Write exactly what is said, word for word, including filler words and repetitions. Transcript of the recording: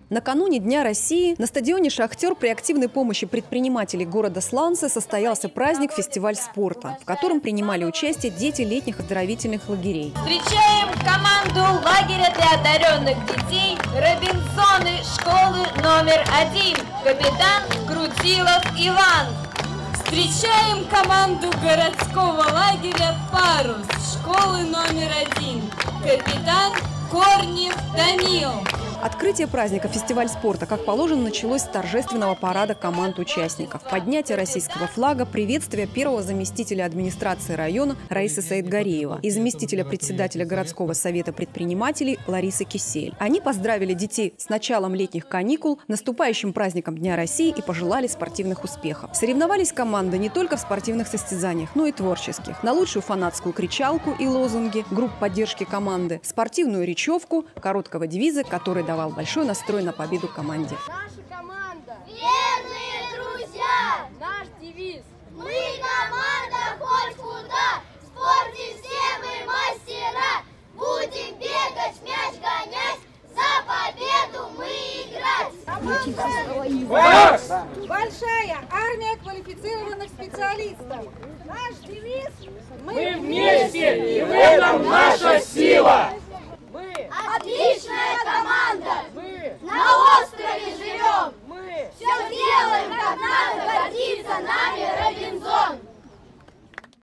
Накануне Дня России на стадионе «Шахтер» при активной помощи предпринимателей города Сланцы состоялся праздник «Фестиваль спорта», в котором принимали участие дети летних оздоровительных лагерей. Встречаем команду лагеря для одаренных детей «Робинсоны» школы номер один, капитан Крутилов Иван. Встречаем команду городского лагеря «Парус» школы номер один, капитан Корнев Данил. Открытие праздника «Фестиваль спорта», как положено, началось с торжественного парада команд участников, поднятия российского флага, приветствия первого заместителя администрации района Раисы Саидгареева и заместителя председателя городского совета предпринимателей Ларисы Кисель. Они поздравили детей с началом летних каникул, наступающим праздником Дня России и пожелали спортивных успехов. Соревновались команды не только в спортивных состязаниях, но и творческих. На лучшую фанатскую кричалку и лозунги, групп поддержки команды, спортивную речевку, короткого девиза, который давал большой настрой на победу команде. Наша команда – верные друзья! Наш девиз – мы команда хоть куда! В спорте все мы мастера! Будем бегать, мяч гонять, за победу мы играть! Большая армия квалифицированных специалистов. Наш девиз – мы вместе, и в этом наша сила! Мы отличная